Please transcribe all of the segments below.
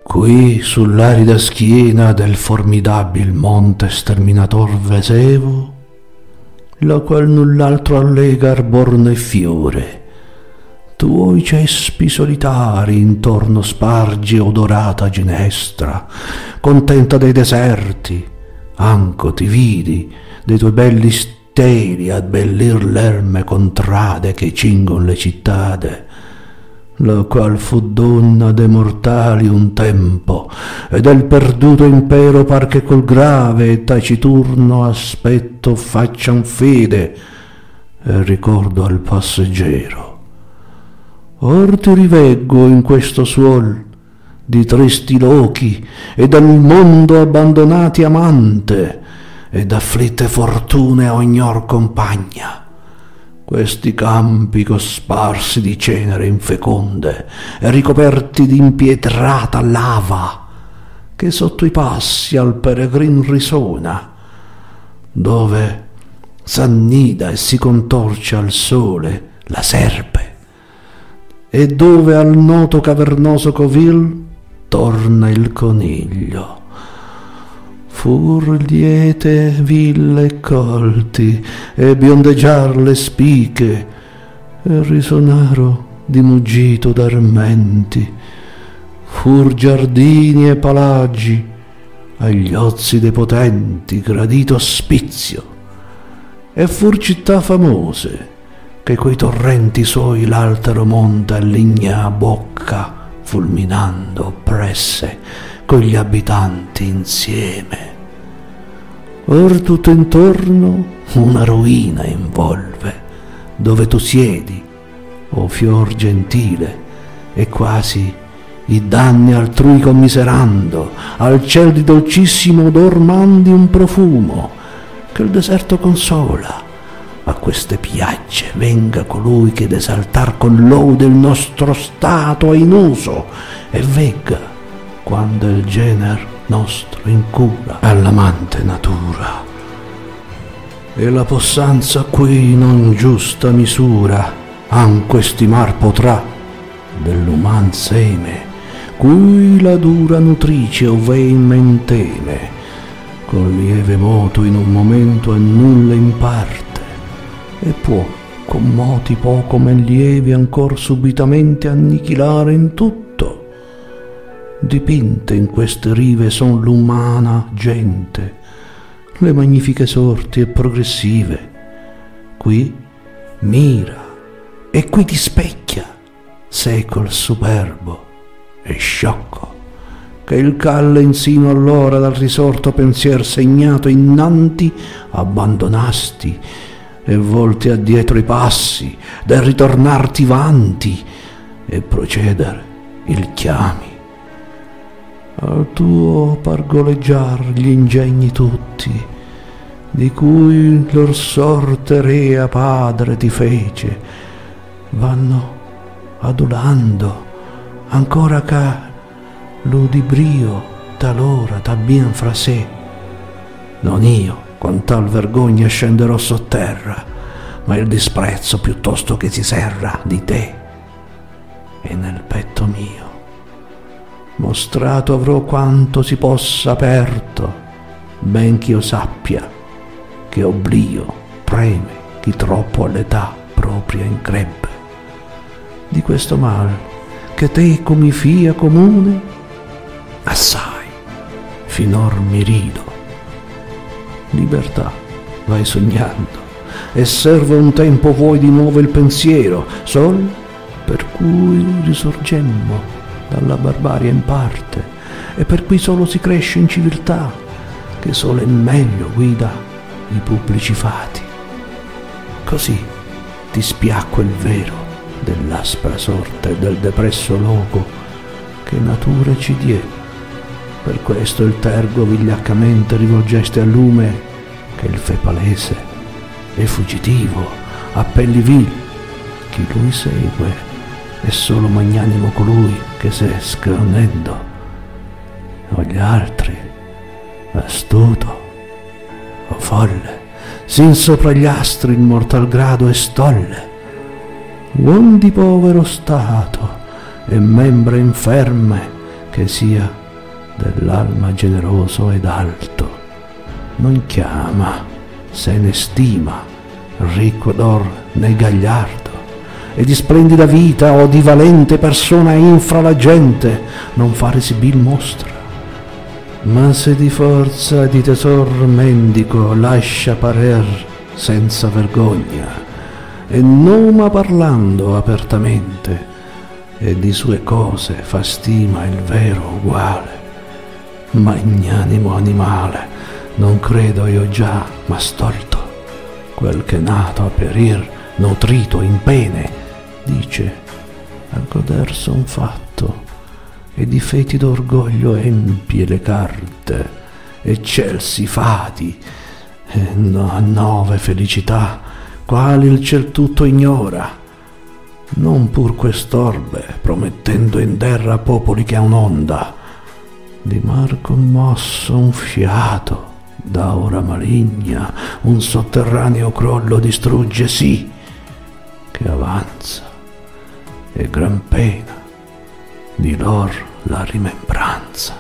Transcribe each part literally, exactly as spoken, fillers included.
Qui sull'arida schiena del formidabil monte sterminator Vesevo, la qual null'altro allega arbor né fiore, tuoi cespi solitari intorno spargi odorata ginestra, contenta dei deserti, anco ti vidi dei tuoi belli steli abbellir l'erme contrade che cingon le cittade, la qual fu donna de mortali un tempo, e del perduto impero par che col grave e taciturno aspetto faccian fede e ricordo al passeggero. Or ti riveggo in questo suol di tristi lochi e dal mondo abbandonati amante ed afflitte fortune a ognor compagna, questi campi cosparsi di cenere infeconde e ricoperti di impietrata lava che sotto i passi al peregrin risona, dove s'annida e si contorce al sole la serpe, e dove al noto cavernoso covil torna il coniglio. Fur liete ville e colti, e biondeggiar le spiche, e risonaro di muggito d'armenti. Fur giardini e palagi, agli ozi dei potenti gradito ospizio, e fur città famose, che coi torrenti suoi l'altero monte alligna a bocca, fulminando oppresse con gli abitanti insieme. Or tutto intorno una ruina involve, dove tu siedi, o fior gentile, e quasi i danni altrui commiserando, al ciel di dolcissimo odor mandi un profumo, che il deserto consola. A queste piagge venga colui che d'esaltar con lode il nostro stato è in uso, e vegga, quando il gener nostro incura all'amante natura. E la possanza qui non giusta misura anco estimar potrà dell'uman seme, cui la dura nutrice ovvein teme, con lieve moto in un momento a nulla imparte, e può con moti poco men lievi ancor subitamente annichilare in tutto. Dipinte in queste rive son l'umana gente, le magnifiche sorti e progressive. Qui mira e qui ti specchia, secol superbo e sciocco, che il calle insino allora dal risorto pensier segnato innanti abbandonasti, e volti addietro i passi, del ritornarti vanti, e proceder il chiami. Al tuo pargoleggiar gli ingegni tutti, di cui lor sorte rea padre ti fece, vanno adulando, ancora che l'udibrio talora t'abbien fra sé. Non io con tal vergogna scenderò sotterra, ma il disprezzo piuttosto che si serra di te, e nel petto mio mostrato avrò quanto si possa aperto, ben ch'io sappia che oblio preme chi troppo all'età propria increbbe. Di questo mal che te comi fia comune, assai finor mi rido. Libertà vai sognando, e serve un tempo vuoi di nuovo il pensiero, sol per cui risorgemmo dalla barbarie in parte, e per cui solo si cresce in civiltà, che solo e meglio guida i pubblici fati. Così ti spiacque il vero dell'aspra sorte e del depresso loco che natura ci die. Per questo il tergo vigliaccamente rivolgeste al lume, che il fe palese e fuggitivo appelli vil, chi lui segue è solo magnanimo colui che se scronendo, o gli altri astuto o folle, sin sopra gli astri in mortal grado e stolle, uom di povero stato e membra inferme che sia dell'alma generoso ed alto, non chiama, se ne stima, ricco d'or né gagliardo, e di splendida vita o di valente persona infra la gente non fare sibil mostra. Ma se di forza e di tesor mendico lascia parer senza vergogna, e noma parlando apertamente, e di sue cose fa stima il vero uguale, magnanimo animale, non credo io già, ma stolto, quel che nato a perir, nutrito in pene, dice a goder son fatto, e di fetido orgoglio empie le carte, eccelsi fati, e no, nove felicità, quali il ciel tutto ignora, non pur quest'orbe, promettendo in terra popoli che ha un'onda, di mar commosso un fiato, da ora maligna, un sotterraneo crollo distrugge sì, che avanza, e gran pena di lor la rimembranza.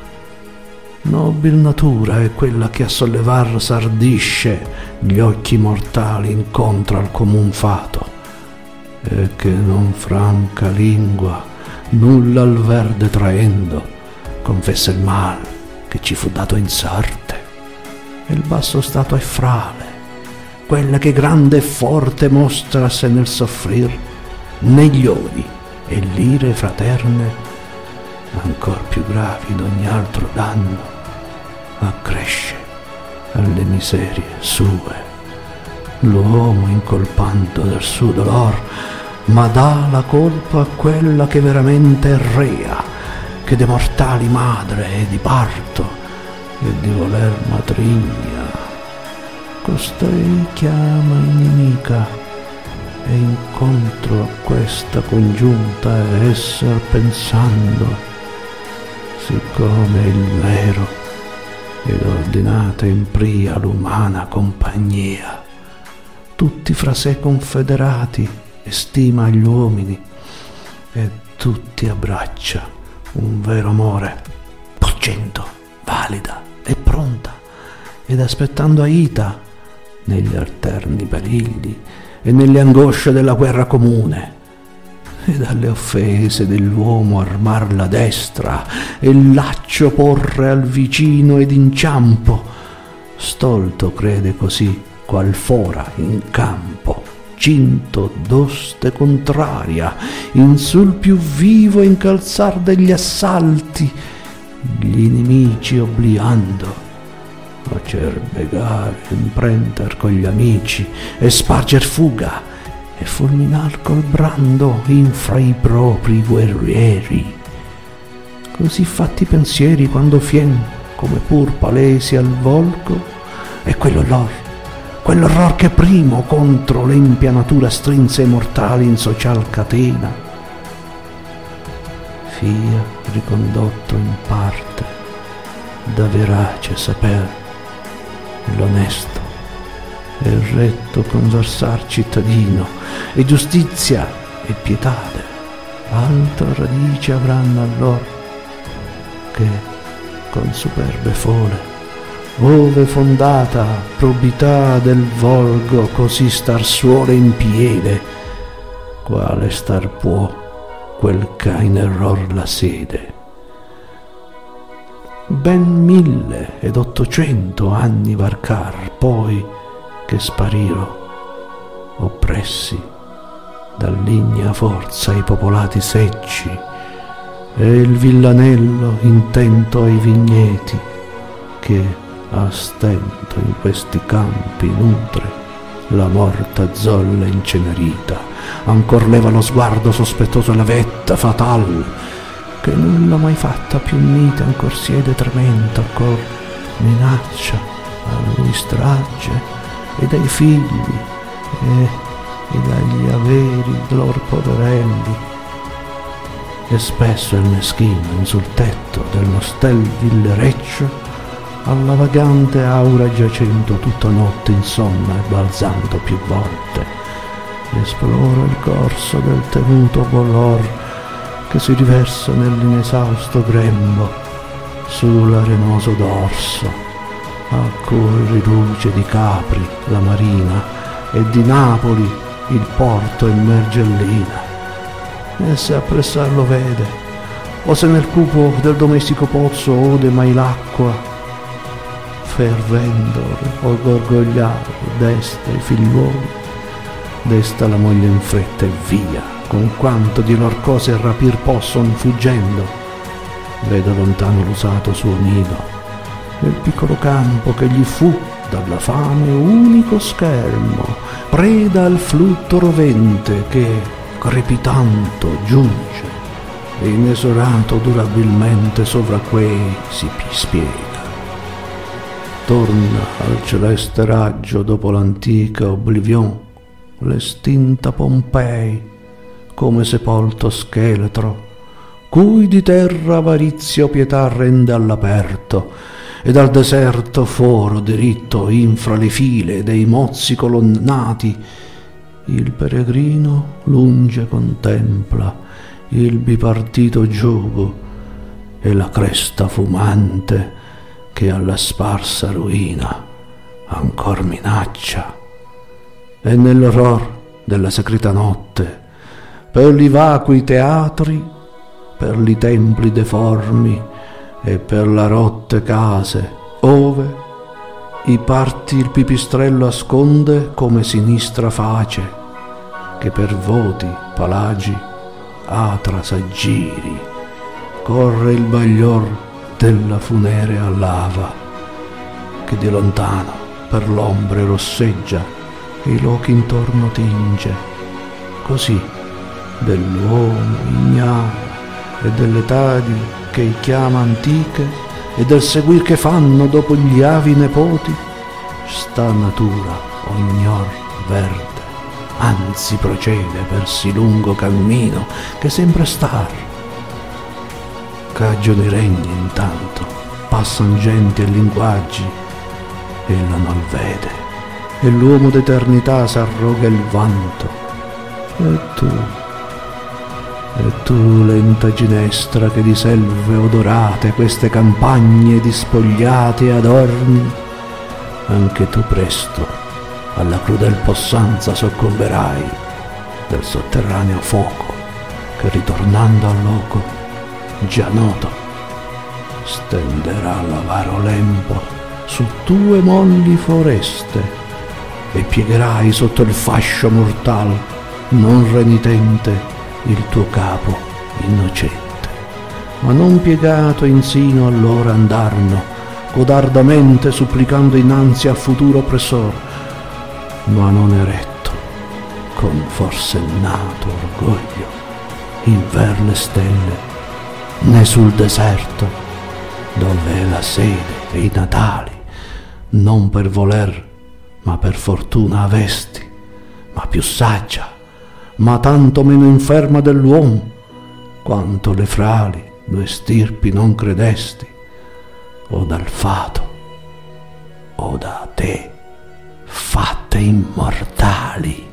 Nobil natura è quella che a sollevar s'ardisce gli occhi mortali incontra al comun fato, e che non franca lingua, nulla al verde traendo, confessa il mal che ci fu dato in sorte, e il basso stato è frale, quella che grande e forte mostrase nel soffrir, negli odi e l'ire fraterne, ancor più gravi d'ogni altro danno, accresce alle miserie sue. L'uomo incolpando del suo dolor, ma dà la colpa a quella che veramente è rea, che de mortali madre e di parto, e di voler matrigna. Costei chiama inimica, e incontro a questa congiunta esser pensando, siccome il vero ed ordinata in pria l'umana compagnia, tutti fra sé confederati estima gli uomini, e tutti abbraccia un vero amore, porgendo valida e pronta, ed aspettando aita negli alterni perigli e nelle angosce della guerra comune, e dalle offese dell'uomo armar la destra e il laccio porre al vicino ed inciampo, stolto crede così qual fora in campo, cinto d'oste contraria, in sul più vivo incalzar degli assalti, gli inimici obliando, acerbegar, imprender con gli amici, e sparger fuga, e fulminar col brando infra i propri guerrieri. Così fatti pensieri quando fien, come pur palesi al volgo, e quello lor, quell'orror che primo contro l'empia natura strinse i mortali in social catena, fia ricondotto in parte da verace saper l'onesto e il retto conversar cittadino, e giustizia e pietate altra radice avranno allor, che con superbe fole, ove fondata probità del volgo, così star suole in piede, quale star può quel c'ha in error la sede. Ben mille ed ottocento anni varcar poi che spariro, oppressi dall'ignea forza i popolati secci, e il villanello intento ai vigneti, che a stento in questi campi nutre la morta zolla incenerita, ancor leva lo sguardo sospettoso alla vetta fatal, che nulla mai fatta più mite ancor siede tremenda, ancor minaccia a lui strage, e dai figli e, e dagli averi lor poverelli, e spesso il meschino in sul tetto dello stel villereccio alla vagante aura giacendo tutta notte insonna e balzando più volte esplora il corso del tenuto bolor, che si riversa nell'inesausto grembo sull'arenoso dorso, a cui riduce di Capri la marina e di Napoli il porto e Mergellina. E se appressar lo vede, o se nel cupo del domestico pozzo ode mai l'acqua, fervendo o gorgogliare desta i figliuoli, desta la moglie in fretta e via, con quanto di lor cose rapir posson fuggendo, vede lontano l'usato suo nido, nel piccolo campo che gli fu dalla fame unico schermo, preda al flutto rovente che, crepitando, giunge e inesorato durabilmente sovra quei si spiega. Torna al celeste raggio dopo l'antica oblivion, l'estinta Pompei, come sepolto scheletro, cui di terra avarizia o pietà rende all'aperto, ed al deserto foro diritto infra le file dei mozzi colonnati, il peregrino lunge contempla il bipartito giogo e la cresta fumante che alla sparsa ruina ancor minaccia. E nell'orror della segreta notte, per li vacui teatri, per li templi deformi e per la rotte case, ove i parti il pipistrello asconde come sinistra face, che per voti, palagi, atra s'aggiri, corre il baglior della funerea lava, che di lontano per l'ombre rosseggia e i lochi intorno tinge, così dell'uomo ignaro e delle tadi che i chiama antiche e del seguir che fanno dopo gli avi nepoti, sta natura ognor verde, anzi procede per sì lungo cammino che sembra star. Caggiano i regni intanto, passan genti e linguaggi, ella non vede, e l'uomo d'eternità s'arroga il vanto. E tu, e tu lenta ginestra che di selve odorate queste campagne dispogliate adorni, anche tu presto alla crudel possanza soccomberai del sotterraneo fuoco che ritornando al loco già noto stenderà l'avaro lempo su tue molli foreste e piegherai sotto il fascio mortal non renitente il tuo capo innocente, ma non piegato insino allora andarno codardamente supplicando innanzi al futuro oppressor, ma non eretto con forsennato orgoglio inver le stelle né sul deserto dove è la sede e i natali non per voler ma per fortuna avesti, ma più saggia, ma tanto meno inferma dell'uomo, quanto le frali due stirpi non credesti, o dal fato, o da te, fatte immortali.